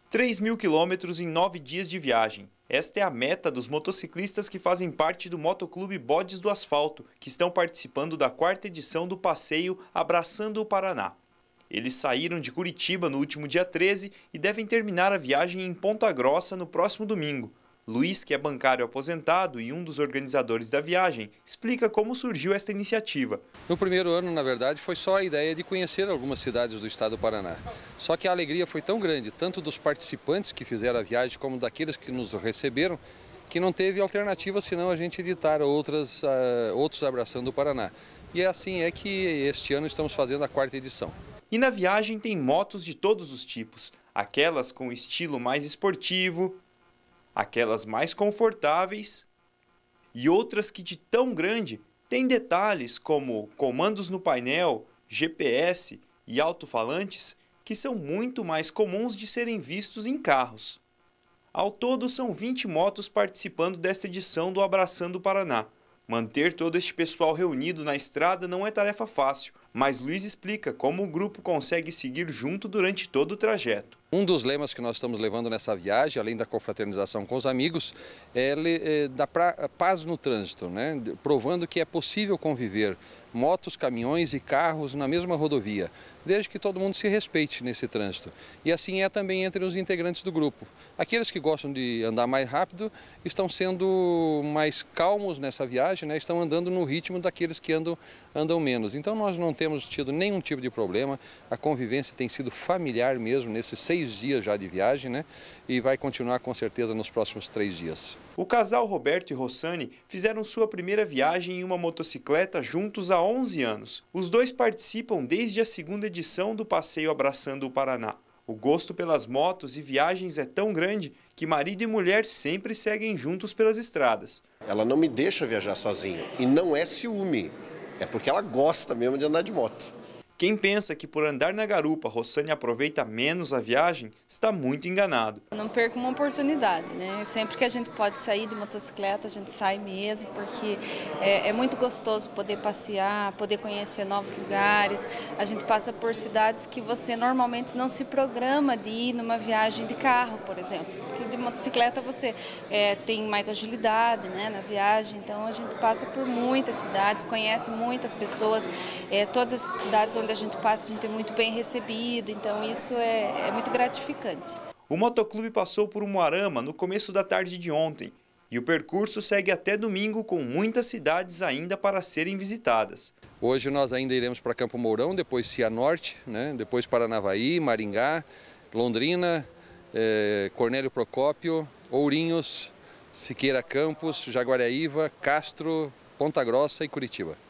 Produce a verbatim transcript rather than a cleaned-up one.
três mil quilômetros em nove dias de viagem. Esta é a meta dos motociclistas que fazem parte do Motoclube Bodes do Asfalto, que estão participando da quarta edição do passeio Abraçando o Paraná. Eles saíram de Curitiba no último dia treze e devem terminar a viagem em Ponta Grossa no próximo domingo. Luiz, que é bancário aposentado e um dos organizadores da viagem, explica como surgiu esta iniciativa. No primeiro ano, na verdade, foi só a ideia de conhecer algumas cidades do estado do Paraná. Só que a alegria foi tão grande, tanto dos participantes que fizeram a viagem, como daqueles que nos receberam, que não teve alternativa senão a gente editar outras, uh, outros Abraçando o Paraná. E assim é que este ano estamos fazendo a quarta edição. E na viagem tem motos de todos os tipos, aquelas com estilo mais esportivo, aquelas mais confortáveis e outras que de tão grande têm detalhes como comandos no painel, G P S e alto-falantes que são muito mais comuns de serem vistos em carros. Ao todo são vinte motos participando desta edição do Abraçando o Paraná. Manter todo este pessoal reunido na estrada não é tarefa fácil, mas Luiz explica como o grupo consegue seguir junto durante todo o trajeto. Um dos lemas que nós estamos levando nessa viagem, além da confraternização com os amigos, é, é da pra, paz no trânsito, né? Provando que é possível conviver motos, caminhões e carros na mesma rodovia, desde que todo mundo se respeite nesse trânsito. E assim é também entre os integrantes do grupo. Aqueles que gostam de andar mais rápido estão sendo mais calmos nessa viagem, né? Estão andando no ritmo daqueles que andam, andam menos. Então nós não temos tido nenhum tipo de problema, a convivência tem sido familiar mesmo nesses seis dias já de viagem, né? E vai continuar com certeza nos próximos três dias. O casal Roberto e Rossani fizeram sua primeira viagem em uma motocicleta juntos há onze anos. Os dois participam desde a segunda edição do passeio Abraçando o Paraná. O gosto pelas motos e viagens é tão grande que marido e mulher sempre seguem juntos pelas estradas. Ela não me deixa viajar sozinho e não é ciúme, é porque ela gosta mesmo de andar de moto. Quem pensa que por andar na garupa Rossani aproveita menos a viagem, está muito enganado. Não perco uma oportunidade, né? Sempre que a gente pode sair de motocicleta, a gente sai mesmo, porque é, é muito gostoso poder passear, poder conhecer novos lugares. A gente passa por cidades que você normalmente não se programa de ir numa viagem de carro, por exemplo. Porque de motocicleta você é, tem mais agilidade, né, na viagem, então a gente passa por muitas cidades, conhece muitas pessoas, é, todas as cidades onde a gente passa, a gente é muito bem recebido, então isso é, é muito gratificante. O motoclube passou por Umuarama no começo da tarde de ontem e o percurso segue até domingo com muitas cidades ainda para serem visitadas. Hoje nós ainda iremos para Campo Mourão, depois Cianorte, né? Depois Paranavaí, Maringá, Londrina, eh, Cornélio Procópio, Ourinhos, Siqueira Campos, Jaguariaíva, Castro, Ponta Grossa e Curitiba.